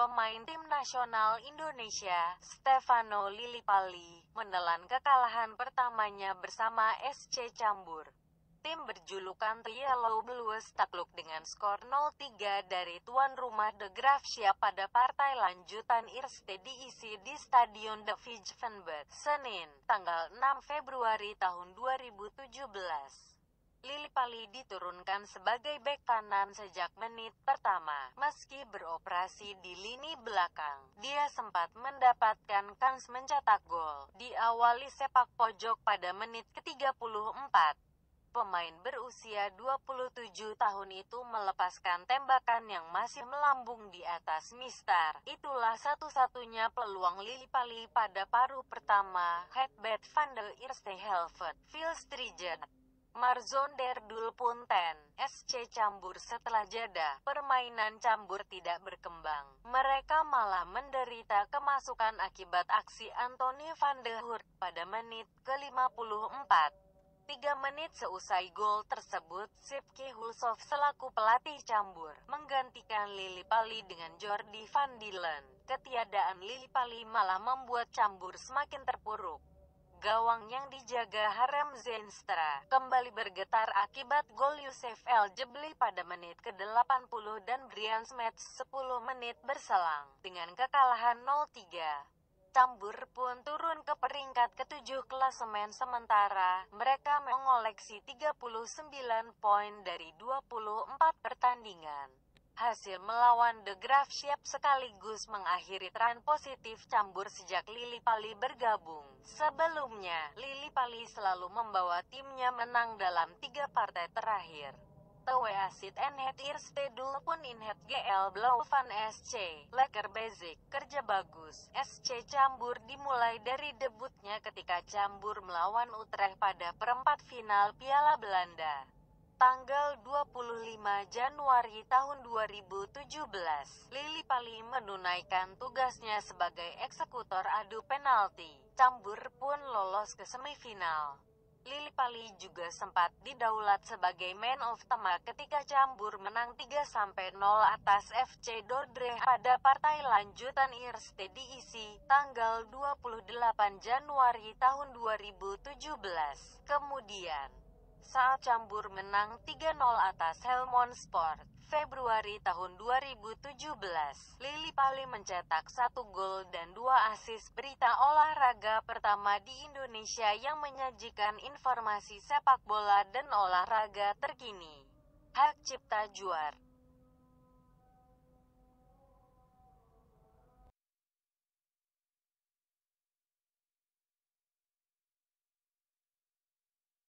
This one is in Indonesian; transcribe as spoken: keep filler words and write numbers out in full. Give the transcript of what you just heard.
pemain tim nasional Indonesia, Stefano Lillipali, menelan kekalahan pertamanya bersama S C Cambur. Tim berjulukan The Yellow Blues takluk dengan skor nol tiga dari tuan rumah The Graafschap pada partai lanjutan Eerste diisi di Stadion De Vijfvenbet, Senin, tanggal enam Februari tahun dua ribu tujuh belas. Lillipali diturunkan sebagai bek kanan sejak menit pertama. Meski beroperasi di lini belakang, dia sempat mendapatkan kans mencetak gol. Diawali sepak pojok pada menit ke tiga puluh empat. Pemain berusia dua puluh tujuh tahun itu melepaskan tembakan yang masih melambung di atas mistar. Itulah satu-satunya peluang Lillipali pada paruh pertama. Headbed van de Eerste Helft, Vilstrijet. Marzon der Doelpunten, S C Cambur. Setelah jeda, permainan Cambur tidak berkembang. Mereka malah menderita kemasukan akibat aksi Anthony van de Hoort pada menit ke lima puluh empat. Tiga menit seusai gol tersebut, Sipke Hulshoff selaku pelatih Cambur menggantikan Lillipali dengan Jordi van Dillen. Ketiadaan Lillipali malah membuat Cambur semakin terpuruk. Gawang yang dijaga Harem Zeenstra kembali bergetar akibat gol Youssef El Jebli pada menit ke delapan puluh dan Brian Smets sepuluh menit berselang. Dengan kekalahan nol tiga, Cambur pun turun ke peringkat ketujuh klasemen sementara. Mereka mengoleksi tiga puluh sembilan poin dari dua puluh empat pertandingan. Hasil melawan The Graafschap sekaligus mengakhiri tren positif Cambur sejak Lillipali bergabung. Sebelumnya, Lillipali selalu membawa timnya menang dalam tiga partai terakhir. Terwijl Asit en het eerste doelpunt in het G L Blauw van S C, lekker bezig, kerja bagus. S C Cambur dimulai dari debutnya ketika Cambur melawan Utrecht pada perempat final Piala Belanda. Tanggal dua puluh lima Januari tahun dua ribu tujuh belas, Lillipali menunaikan tugasnya sebagai eksekutor adu penalti. Cambur pun lolos ke semifinal. Lillipali juga sempat didaulat sebagai man of the match ketika Cambur menang tiga nol atas F C Dordrecht pada partai lanjutan Eerste diisi, tanggal dua puluh delapan Januari tahun dua ribu tujuh belas. Kemudian, saat Cambur menang tiga nol atas Helmond Sport, Februari tahun dua ribu tujuh belas, Lillipali mencetak satu gol dan dua assist. Berita olahraga pertama di Indonesia yang menyajikan informasi sepak bola dan olahraga terkini. Hak Cipta Juar.